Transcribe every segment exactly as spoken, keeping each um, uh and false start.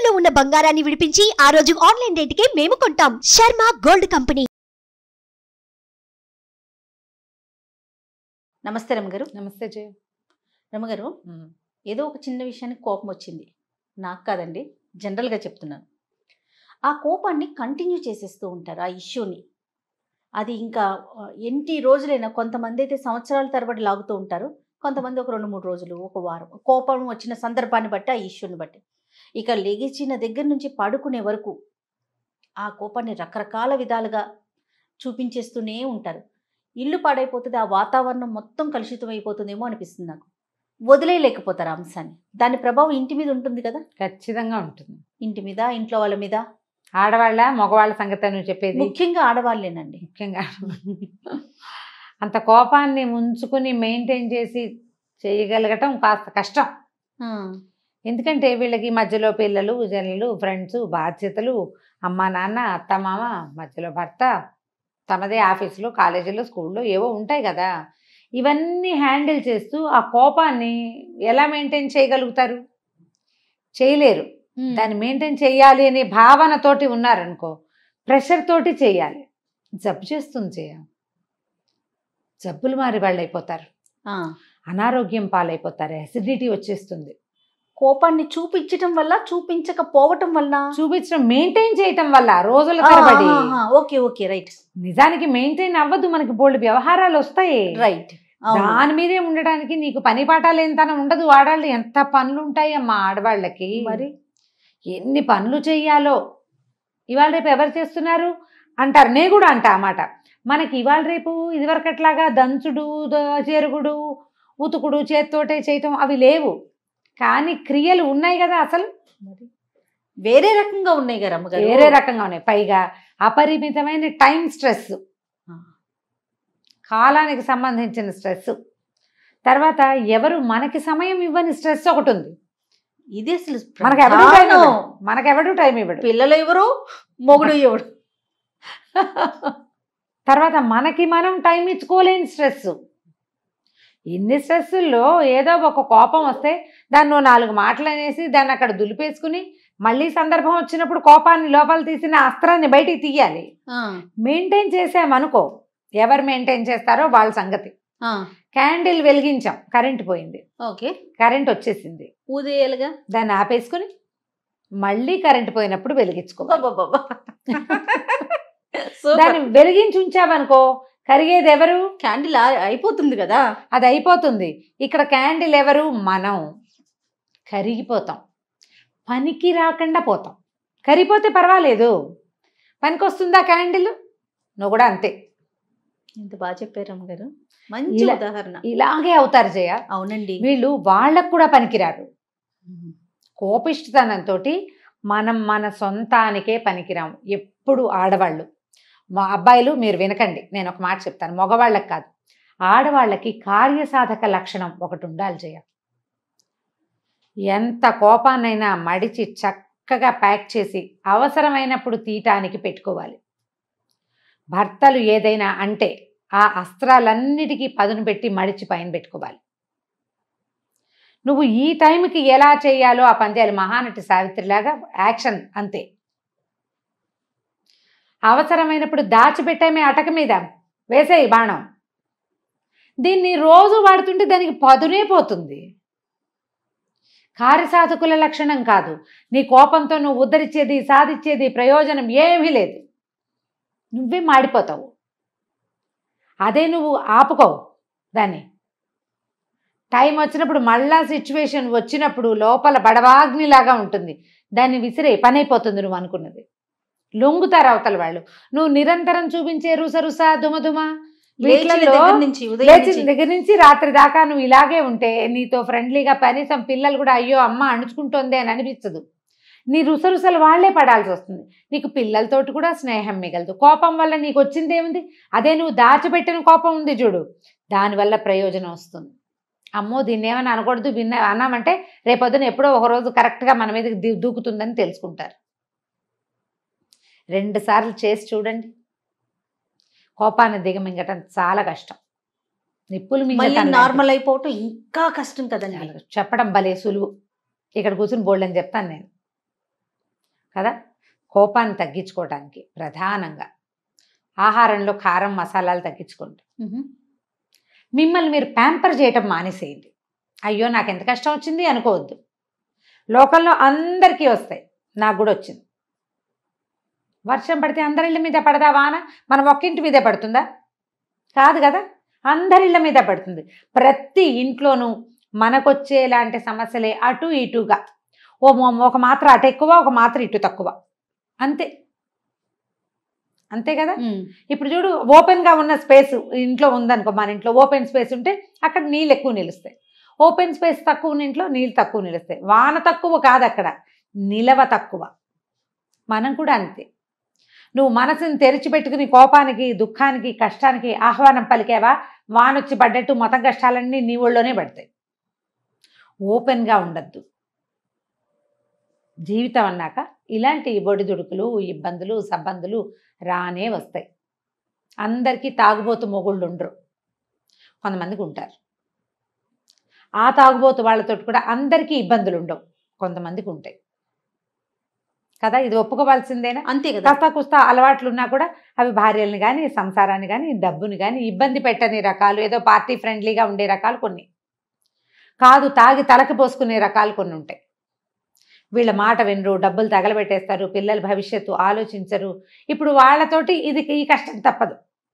తాకట్టులో ఉన్న బంగారాన్ని విడిపించి ఆ రోజు ఆన్లైన్ రేటుకే మేము కొంటాం. Sharma gold company. నమస్తే రమగారు. నమస్తే జయ. రమగారు, ఏదో ఒక చిన్న విషయానికి కోపం వచ్చింది. నాకు కాదండి, జనరల్గా చెప్తున్నాను. ఆ కోపాన్ని కంటిన్యూ చేసేస్తూ ఉంటారు ఆ ఇష్యూని. అది ఇంకా ఎన్ని రోజులైనా, కొంతమంది అయితే సంవత్సరాల తరబడి లాగుతూ ఉంటారు, కొంతమంది ఒక రెండు మూడు రోజులు, ఒక వారం. కోపం వచ్చిన సందర్భాన్ని బట్టి, ఆ ఇష్యూని బట్టి. ఇక లెగిచిన దగ్గర నుంచి పడుకునే వరకు ఆ కోపాన్ని రకరకాల విధాలుగా చూపించేస్తూనే ఉంటారు. ఇల్లు పాడైపోతుంది, ఆ వాతావరణం మొత్తం కలుషితం అయిపోతుందేమో అనిపిస్తుంది నాకు. వదిలేయలేకపోతారు ఆ అంశాన్ని. దాని ప్రభావం ఇంటి మీద ఉంటుంది కదా. ఖచ్చితంగా ఉంటుంది. ఇంటి మీద, ఇంట్లో వాళ్ళ మీద. ఆడవాళ్ళ మగవాళ్ళ సంగతి నువ్వు చెప్పేది? ముఖ్యంగా ఆడవాళ్ళేనండి. ముఖ్యంగా అంత కోపాన్ని ఉంచుకుని మెయింటైన్ చేసి చేయగలగటం కాస్త కష్టం. ఎందుకంటే వీళ్ళకి మధ్యలో పిల్లలు, జనులు, ఫ్రెండ్స్, బాధ్యతలు, అమ్మ నాన్న, అత్త మామ, మధ్యలో భర్త, తమదే ఆఫీసులో, కాలేజీలో, స్కూల్లో ఏవో ఉంటాయి కదా. ఇవన్నీ హ్యాండిల్ చేస్తూ ఆ కోపాన్ని ఎలా మెయింటైన్ చేయగలుగుతారు? చేయలేరు. దాన్ని మెయింటైన్ చేయాలి అనే భావనతోటి ఉన్నారనుకో, ప్రెషర్ తోటి చేయాలి. జబ్బు చేస్తుంది చేయ జబ్బులు మారి వాళ్ళు అయిపోతారు, అనారోగ్యం పాలైపోతారు, అసిడిటీ వచ్చేస్తుంది. కోపాన్ని చూపించటం వల్ల, చూపించకపోవటం వల్ల, చూపించడం మెయింటైన్ చేయటం వల్ల రోజుల తరబడి. Okay okay right. నిజానికి మెయింటైన్ అవ్వదు, మనకి బోల్డ్ వ్యవహారాలు వస్తాయి. రైట్. దాని మీదే ఉండడానికి నీకు పని పాఠాలు ఎంతన ఉండదు. ఆడవాళ్ళు ఎంత పనులు ఉంటాయి అమ్మా ఆడవాళ్ళకి. మరి ఎన్ని పనులు చెయ్యాలో. ఇవాళ రేపు ఎవరు చేస్తున్నారు అంటారు, నేను కూడా అంటా అన్నమాట. మనకి ఇవాళ రేపు ఇదివరకట్లాగా దంచుడు, చెరుగుడు, ఉతుకుడు, చేత్తోటే చేయటం అవి లేవు. కానీ క్రియలు ఉన్నాయి కదా. అసలు వేరే రకంగా ఉన్నాయి కదా అమ్మగారు, వేరే రకంగా ఉన్నాయి. పైగా అపరిమితమైన టైం స్ట్రెస్, కాలానికి సంబంధించిన స్ట్రెస్. తర్వాత ఎవరు మనకి సమయం ఇవ్వని స్ట్రెస్ ఒకటి ఉంది. ఇది అసలు మనకెవడు టైం మనకెవడు టైం ఇవ్వడు. పిల్లలు ఎవరు, మొగుడు ఎవడు. తర్వాత మనకి మనం టైం ఇచ్చుకోలేని స్ట్రెస్. ఇన్ని స్ట్రెస్సుల్లో ఏదో ఒక కోపం వస్తే దాన్ని నాలుగు మాటలు అనేసి దాన్ని అక్కడ దులిపేసుకుని మళ్ళీ సందర్భం వచ్చినప్పుడు కోపాన్ని లోపల తీసిన అస్త్రాన్ని బయటికి తీయాలి. మెయింటైన్ చేసామనుకో, ఎవరు మెయింటైన్ చేస్తారో వాళ్ళ సంగతి. క్యాండిల్ వెలిగించాం, కరెంట్ పోయింది. ఓకే, కరెంట్ వచ్చేసింది, ఊదేయాలిగా. దాన్ని ఆపేసుకుని మళ్ళీ కరెంట్ పోయినప్పుడు వెలిగించుకో. దాన్ని వెలిగించి ఉంచామనుకో, కరిగేది ఎవరు? క్యాండిల్ అయిపోతుంది కదా, అది అయిపోతుంది. ఇక్కడ క్యాండిల్ ఎవరు? మనం. కరిగిపోతాం, పనికి రాకుండా పోతాం. కరిగిపోతే పర్వాలేదు, పనికి వస్తుందా క్యాండిల్? నువ్వు కూడా అంతే. ఎంత బాగా చెప్పారు అమ్మగారు, మంచి ఉదాహరణ. ఇలాగే అవుతారు జయ. అవునండి. వీళ్ళు వాళ్ళకు కూడా పనికిరారు. కోపిష్టతనంతో మనం మన సొంతానికే పనికిరాము ఎప్పుడు. ఆడవాళ్ళు, మా అబ్బాయిలు మీరు వినకండి, నేను ఒక మాట చెప్తాను, మగవాళ్ళకి కాదు, ఆడవాళ్ళకి కార్యసాధక లక్షణం ఒకటి ఉండాలి జయ. ఎంత కోపాన్నైనా మడిచి చక్కగా ప్యాక్ చేసి అవసరమైనప్పుడు తీయటానికి పెట్టుకోవాలి. భర్తలు ఏదైనా అంటే ఆ అస్త్రాలన్నిటికీ పదును పెట్టి మడిచి పైన పెట్టుకోవాలి. నువ్వు ఈ టైంకి ఎలా చేయాలో ఆ పని చేయాలి. మహానటి సావిత్రిలాగా యాక్షన్ అంతే. అవసరమైనప్పుడు దాచిపెట్టామే అటక మీద వేసేయి బాణం. దీన్ని రోజు వాడుతుంటే దానికి పదునే పోతుంది. కార్యసాధకుల లక్షణం కాదు. నీ కోపంతో నువ్వు ఉద్ధరించేది, సాధించేది ప్రయోజనం ఏమీ లేదు. నువ్వే మాడిపోతావు. అదే నువ్వు ఆపుకోవు దాన్ని. టైం వచ్చినప్పుడు మళ్ళా సిచ్యువేషన్ వచ్చినప్పుడు లోపల బడవాగ్నిలాగా ఉంటుంది, దాన్ని విసిరే పని అయిపోతుంది నువ్వు అనుకున్నది. లొంగుతారు అవతల వాళ్ళు. నువ్వు నిరంతరం చూపించే రుస రుస దుమదుమ లేచిన దగ్గర నుంచి రాత్రి దాకా నువ్వు ఇలాగే ఉంటే నీతో ఫ్రెండ్లీగా కనీసం పిల్లలు కూడా అయ్యో అమ్మ అణుచుకుంటోంది అని అనిపించదు. నీ రుసరుసలు వాళ్లే పడాల్సి వస్తుంది. నీకు పిల్లలతోటి కూడా స్నేహం మిగలదు. కోపం వల్ల నీకు వచ్చింది ఏముంది? అదే నువ్వు దాచిపెట్టిన కోపం ఉంది చూడు, దానివల్ల ప్రయోజనం వస్తుంది. అమ్మో దీన్ని ఏమని అనకూడదు, విన్న అన్నామంటే రేపొద్దున ఎప్పుడో ఒకరోజు కరెక్ట్గా మన మీదకి దూకుతుందని తెలుసుకుంటారు. రెండు సార్లు చేసి చూడండి, కోపాన్ని దిగమింగటం చాలా కష్టం. నిప్పులు మింగటం నార్మల్ అయిపోవటం ఇంకా కష్టం కదండి. చెప్పడం భలే సులువు. ఇక్కడ కూర్చుని బోల్డ్ అని చెప్తాను నేను. కదా. కోపాన్ని తగ్గించుకోవడానికి ప్రధానంగా ఆహారంలో కారం మసాలాలు తగ్గించుకోండి. మిమ్మల్ని మీరు ప్యాంపర్ చేయటం మానేసేయండి. అయ్యో నాకు ఎంత కష్టం వచ్చింది అనుకోవద్దు. లోకంలో అందరికీ వస్తాయి, నాకు కూడా వచ్చింది. వర్షం పడితే అందరిళ్ళ మీద పడదా వాన? మనం ఒక్కింటి మీదే పడుతుందా? కాదు కదా, అందరిళ్ళ మీద పడుతుంది. ప్రతి ఇంట్లోనూ మనకొచ్చేలాంటి సమస్యలే అటు ఇటుగా, ఓ ఒక మాత్ర అటు ఎక్కువ, ఒక మాత్ర ఇటు తక్కువ, అంతే అంతే కదా. ఇప్పుడు చూడు, ఓపెన్గా ఉన్న స్పేస్ ఇంట్లో ఉందనుకో, మన ఇంట్లో ఓపెన్ స్పేస్ ఉంటే అక్కడ నీళ్ళు ఎక్కువ నిలుస్తాయి. ఓపెన్ స్పేస్ తక్కువ ఉన్న ఇంట్లో నీళ్ళు తక్కువ నిలుస్తాయి. వాన తక్కువ కాదు, అక్కడ నిలవ తక్కువ. మనం కూడా అంతే. నువ్వు మనసుని తెరిచిపెట్టుకుని కోపానికి, దుఃఖానికి, కష్టానికి ఆహ్వానం పలికేవా, వానొచ్చి పడ్డట్టు మొత్తం కష్టాలన్నీ నీ ఒళ్ళోనే పడతాయి. ఓపెన్గా ఉండద్దు. జీవితం అన్నాక ఇలాంటి ఒడిదుడుకులు, ఇబ్బందులు, సబ్బందులు రానే వస్తాయి. అందరికీ తాగుబోతు మొగుళ్ళు ఉండరు, కొంతమందికి ఉంటారు. ఆ తాగుబోతు వాళ్ళతో కూడా అందరికీ ఇబ్బందులు ఉండవు, కొంతమందికి ఉంటాయి కదా. ఇది ఒప్పుకోవాల్సిందేనా? అంతే కదా. కాస్త కుస్తా అలవాట్లు ఉన్నా కూడా అవి భార్యల్ని కానీ, సంసారాన్ని కానీ, డబ్బుని కానీ ఇబ్బంది పెట్టని రకాలు, ఏదో పార్టీ ఫ్రెండ్లీగా ఉండే రకాలు కొన్ని, కాదు తాగి తలకి పోసుకునే రకాలు కొన్ని ఉంటాయి. వీళ్ళ మాట వినరు, డబ్బులు తగలబెట్టేస్తారు, పిల్లల భవిష్యత్తు ఆలోచించరు. ఇప్పుడు వాళ్ళతోటి ఇది ఈ కష్టం తప్పదు.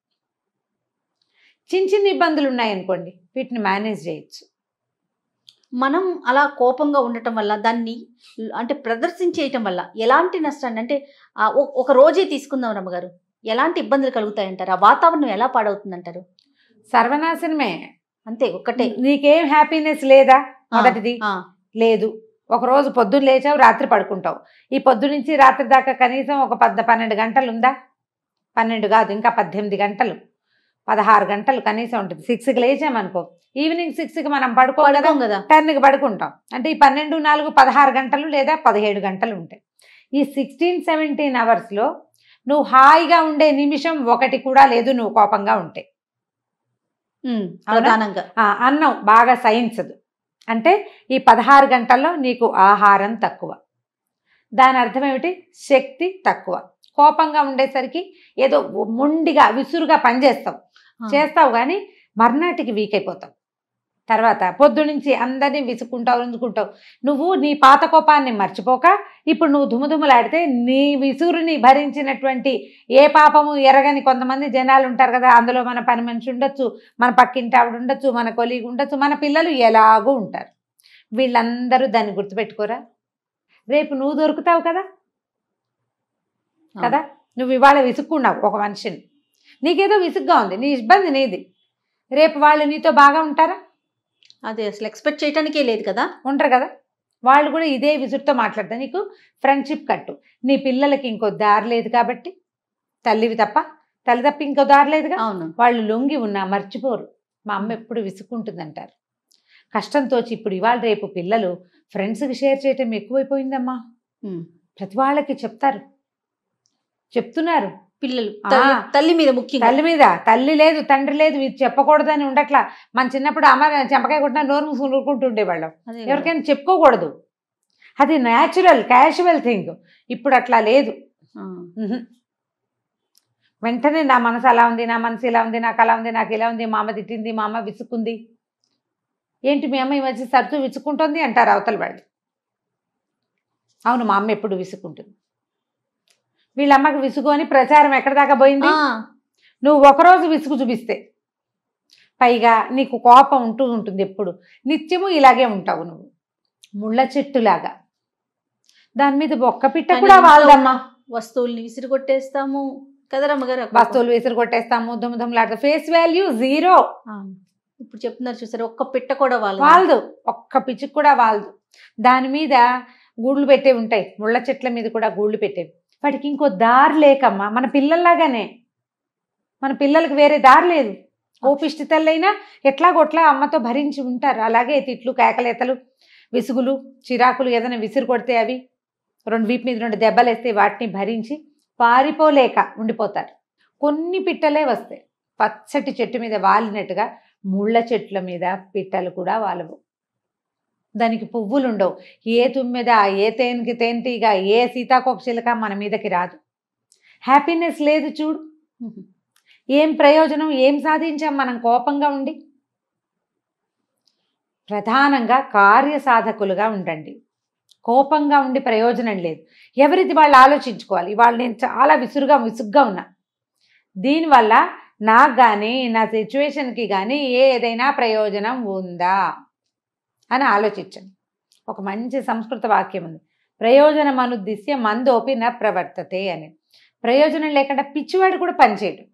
చిన్న చిన్న ఇబ్బందులు ఉన్నాయనుకోండి, వీటిని మేనేజ్ చేయొచ్చు. మనం అలా కోపంగా ఉండటం వల్ల, దాన్ని అంటే ప్రదర్శించేయటం వల్ల ఎలాంటి నష్టాన్ని, అంటే ఒక రోజే తీసుకుందాం రమ్మగారు, ఎలాంటి ఇబ్బందులు కలుగుతాయంటారు? ఆ వాతావరణం ఎలా పాడవుతుందంటారు? సర్వనాశనమే. అంతే, ఒక్కటే. నీకేం హ్యాపీనెస్ లేదా? మొదటిది లేదు. ఒకరోజు పొద్దున్న లేచావు, రాత్రి పడుకుంటావు. ఈ పొద్దు నుంచి రాత్రి దాకా కనీసం ఒక పద్ద పన్నెండు గంటలు ఉందా? పన్నెండు కాదు, ఇంకా పద్దెనిమిది గంటలు, పదహారు గంటలు కనీసం ఉంటుంది. సిక్స్కి లేచామనుకో, ఈవినింగ్ సిక్స్కి మనం పడుకోగలం కదా, టెన్కి పడుకుంటాం. అంటే ఈ పన్నెండు నాలుగు పదహారు గంటలు లేదా పదిహేడు గంటలు ఉంటాయి. ఈ సిక్స్టీన్ సెవెంటీన్ అవర్స్లో నువ్వు హాయిగా ఉండే నిమిషం ఒకటి కూడా లేదు, నువ్వు కోపంగా ఉంటే. ప్రధానంగా అన్నం బాగా సహించదు. అంటే ఈ పదహారు గంటల్లో నీకు ఆహారం తక్కువ. దాని అర్థం ఏమిటి? శక్తి తక్కువ. కోపంగా ఉండేసరికి ఏదో మొండిగా విసురుగా పనిచేస్తావు, చేస్తావు కానీ మర్నాటికి వీక్ అయిపోతావు. తర్వాత పొద్దు నుంచి అందరినీ విసుక్కుంటావు, రుంజుకుంటావు. నువ్వు నీ పాత కోపాన్ని మర్చిపోక ఇప్పుడు నువ్వు దుమ్ముదుమ్ములాడితే నీ విసురుని భరించినటువంటి ఏ పాపము ఎరగని కొంతమంది జనాలు ఉంటారు కదా. అందులో మన పని మనిషి ఉండొచ్చు, మన పక్కింటి ఆవిడ ఉండొచ్చు, మన కొలీగ్ ఉండొచ్చు, మన పిల్లలు ఎలాగూ ఉంటారు. వీళ్ళందరూ దాన్ని గుర్తుపెట్టుకోరా? రేపు నువ్వు దొరుకుతావు కదా కదా నువ్వు ఇవాళ విసుక్కున్నావు ఒక మనిషిని, నీకేదో విసుగ్గా ఉంది, నీ ఇబ్బంది నీది. రేపు వాళ్ళు నీతో బాగా ఉంటారా? అదే అసలు ఎక్స్పెక్ట్ చేయడానికే లేదు కదా. ఉంటారు కదా. వాళ్ళు కూడా ఇదే విసురుతో మాట్లాడతారు. నీకు ఫ్రెండ్షిప్ కట్టు. నీ పిల్లలకి ఇంకో దారి లేదు కాబట్టి, తల్లివి తప్ప తల్లి తప్ప ఇంకో దారి లేదుగా. అవును. వాళ్ళు లొంగి ఉన్నా మర్చిపోరు. మా అమ్మ ఎప్పుడు విసుక్కుంటుందంటారు. కష్టంతో ఇప్పుడు ఇవాళ రేపు పిల్లలు ఫ్రెండ్స్కి షేర్ చేయటం ఎక్కువైపోయిందమ్మా. ప్రతి వాళ్ళకి చెప్తారు, చెప్తున్నారు. పిల్లలు తల్లి మీద ముఖ్యం, తల్లి మీద. తల్లి లేదు, తండ్రి లేదు, ఇది చెప్పకూడదని ఉండట్లా. మన చిన్నప్పుడు అమ్మ చెంపకాయ కొట్టినా నోరు మూసుకుని ఊరుకుంటూ ఉండేవాళ్ళం. ఎవరికైనా చెప్పుకోకూడదు, అది న్యాచురల్ క్యాజువల్ థింగ్. ఇప్పుడు అట్లా లేదు. వెంటనే నా మనసు అలా ఉంది, నా మనసు ఇలా ఉంది, నాకు అలా ఉంది, నాకు ఇలా ఉంది, మా అమ్మ తిట్టింది, మా అమ్మ విసుక్కుంది. ఏంటి మీ అమ్మ ఈ మధ్య సరుతూ విసుక్కుంటుంది అంటారు అవతల వాళ్ళు. అవును, మా అమ్మ ఎప్పుడు విసుక్కుంటుంది. వీళ్ళమ్మకి విసుగు అని ప్రచారం ఎక్కడ దాకా పోయింది. నువ్వు ఒకరోజు విసుగు చూపిస్తే, పైగా నీకు కోపం ఉంటూ ఉంటుంది ఎప్పుడు, నిత్యము ఇలాగే ఉంటావు నువ్వు, ముళ్ళ చెట్టులాగా. దాని మీద ఒక్క పిట్ట కూడా వాళ్ళదమ్మా. వస్తువుల్ని విసిరి కొట్టేస్తాము కదా రమ్మగారు, వస్తువులు విసిరి కొట్టేస్తాము, దుమ్ము దుమ్ములాడతాం, ఫేస్ వాల్యూ జీరో. ఇప్పుడు చెప్తున్నారు చూసారు, ఒక్క పిట్ట కూడా వాళ్ళు వాళ్ళదు, ఒక్క పిచ్చికి కూడా వాళ్ళదు. దాని మీద గూళ్ళు పెట్టే ఉంటాయి, ముళ్ళ చెట్ల మీద కూడా గూళ్ళు పెట్టేవి. వాటికి ఇంకో దారి లేకమ్మా. మన పిల్లల్లాగానే, మన పిల్లలకి వేరే దారి లేదు. కోపిష్టి తల్లైనా ఎట్లాగొట్లా అమ్మతో భరించి ఉంటారు. అలాగే తిట్లు, కేకలేతలు, విసుగులు, చిరాకులు, ఏదైనా విసిరు కొడితే అవి రెండు వీపు మీద రెండు దెబ్బలు వేస్తే వాటిని భరించి పారిపోలేక ఉండిపోతారు. కొన్ని పిట్టలే వస్తాయి. పచ్చటి చెట్టు మీద వాలినట్టుగా ముళ్ళ చెట్ల మీద పిట్టలు కూడా వాలవు. దానికి పువ్వులు ఉండవు. ఏ తుమ్మెద, ఏ తేనెకి తేనెటీగ, ఏ సీతాకోక చిలుక మన మీదకి రాదు. హ్యాపీనెస్ లేదు చూడు. ఏం ప్రయోజనం, ఏం సాధించాం మనం కోపంగా ఉండి? ప్రధానంగా కార్యసాధకులుగా ఉండండి. కోపంగా ఉండి ప్రయోజనం లేదు. ఎవరిది వాళ్ళు ఆలోచించుకోవాలి. ఇవాళ నేను చాలా విసురుగా విసుగ్గా ఉన్నా, దీనివల్ల నాకు కానీ నా సిచ్యువేషన్కి కానీ ఏదైనా ప్రయోజనం ఉందా అని ఆలోచించండి. ఒక మంచి సంస్కృత వాక్యం ఉంది, ప్రయోజనం అనుద్దిశ్య మందోపి న ప్రవర్తతే అని. ప్రయోజనం లేకుండా పిచ్చివాడు కూడా పనిచేయడు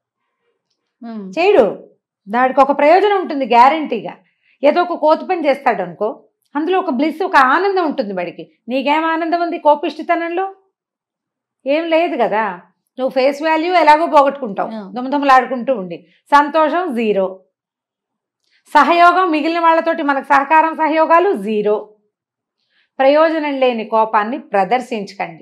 చేయడు దానికి ఒక ప్రయోజనం ఉంటుంది గ్యారంటీగా. ఏదో ఒక కోతి పని చేస్తాడు అనుకో, అందులో ఒక బ్లిస్, ఒక ఆనందం ఉంటుంది వాడికి. నీకేం ఆనందం ఉంది కోపిష్టితనంలో? ఏం లేదు కదా. నువ్వు ఫేస్ వాల్యూ ఎలాగో పోగొట్టుకుంటావు దుమదుమలాడుకుంటూ ఉండి. సంతోషం జీరో, సహయోగం మిగిలిన వాళ్ళతోటి మనకు సహకారం సహయోగాలు జీరో. ప్రయోజనం లేని కోపాన్ని ప్రదర్శించకండి.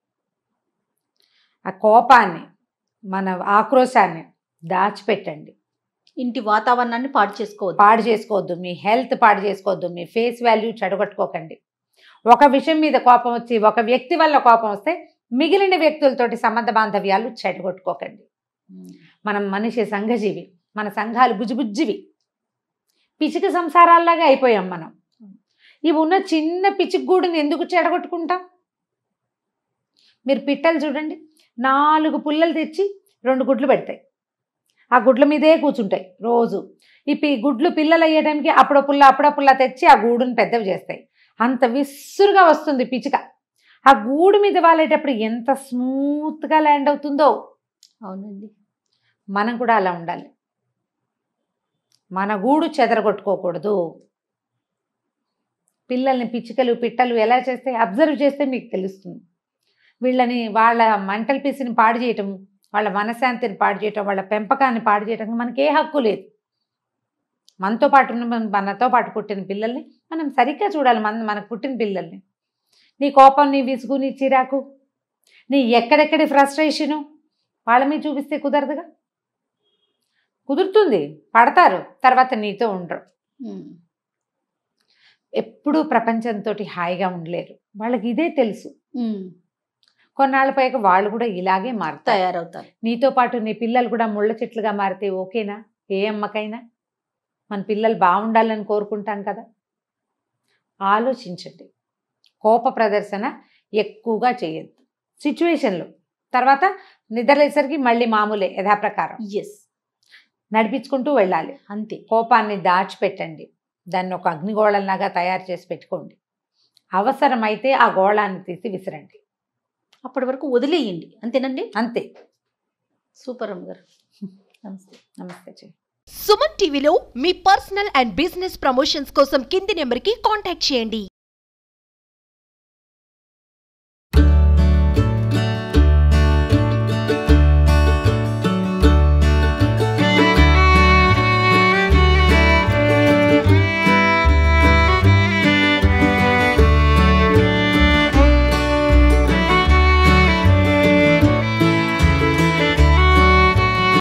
ఆ కోపాన్ని, మన ఆక్రోశాన్ని దాచిపెట్టండి. ఇంటి వాతావరణాన్ని పాడు చేసుకోవద్దు పాడు చేసుకోవద్దు మీ హెల్త్ పాడు చేసుకోవద్దు, మీ ఫేస్ వాల్యూ చెడగొట్టుకోకండి. ఒక విషయం మీద కోపం వచ్చి, ఒక వ్యక్తి వల్ల కోపం వస్తే మిగిలిన వ్యక్తులతోటి సంబంధ బాంధవ్యాలు చెడగొట్టుకోకండి. మనం మనిషి సంఘజీవి, మన సంఘాలు బుజ్జిబుజ్జివి, పిచ్చిక సంసారాల్లాగా అయిపోయాం మనం. ఇవి ఉన్న చిన్న పిచ్చిగూడుని ఎందుకు చెడగొట్టుకుంటాం? మీరు పిట్టలు చూడండి, నాలుగు పుల్లలు తెచ్చి రెండు గుడ్లు పెడతాయి, ఆ గుడ్ల మీదే కూర్చుంటాయి రోజు. ఈ పి గుడ్లు పిల్లలు అయ్యే టైంకి అప్పుడో పుల్ల అప్పుడో పుల్ల తెచ్చి ఆ గూడుని పెద్దవి చేస్తాయి. అంత విసురుగా వస్తుంది పిచ్చిక. ఆ గూడు మీద వాలేటప్పుడు ఎంత స్మూత్గా ల్యాండ్ అవుతుందో. అవునండి, మనం కూడా అలా ఉండాలి. మన గూడు చెదరగొట్టుకోకూడదు. పిల్లల్ని పిచ్చికలు పిట్టలు ఎలా చేస్తే అబ్జర్వ్ చేస్తే మీకు తెలుస్తుంది. వీళ్ళని వాళ్ళ మెంటల్ పీస్ని పాడు చేయటం, వాళ్ళ మనశ్శాంతిని పాడు చేయటం, వాళ్ళ పెంపకాన్ని పాడు చేయటం మనకి ఏ హక్కు లేదు. మనతో పాటు ఉన్న మనతో పాటు పుట్టిన పిల్లల్ని మనం సరిగ్గా చూడాలి. మన మనకు పుట్టిన పిల్లల్ని. నీ కోపం, నీ విసుగు, నీ చిరాకు, నీ ఎక్కడెక్కడి ఫ్రస్ట్రేషను వాళ్ళ మీద చూపిస్తే కుదరదుగా. కుదురుతుంది, పడతారు, తర్వాత నీతో ఉండరు. ఎప్పుడూ ప్రపంచంతో హాయిగా ఉండలేరు. వాళ్ళకి ఇదే తెలుసు. కొన్నాళ్ళ పైకి వాళ్ళు కూడా ఇలాగే మారు తయారవుతారు. నీతో పాటు నీ పిల్లలు కూడా ముళ్ళ చెట్లుగా మారితే ఓకేనా? ఏ అమ్మకైనా మన పిల్లలు బాగుండాలని కోరుకుంటాం కదా. ఆలోచించండి. కోప ప్రదర్శన ఎక్కువగా చేయొద్దు సిచ్యువేషన్లో. తర్వాత నిద్రలేసరికి మళ్ళీ మామూలే యథాప్రకారం. ఎస్, నడిపించుకుంటూ వెళ్ళాలి అంతే. కోపాన్ని దాచిపెట్టండి, దాన్ని ఒక అగ్నిగోళంలాగా తయారు చేసి పెట్టుకోండి. అవసరమైతే ఆ గోళాన్ని తీసి విసిరండి, అప్పటి వరకు వదిలేయండి. అంతేనండి, అంతే. సూపర్ అమ్మ గారు. నమస్తే. నమస్తే. సుమన్ టీవీలో మీ పర్సనల్ అండ్ బిజినెస్ ప్రమోషన్స్ కోసం కింది నెంబర్కి కాంటాక్ట్ చేయండి.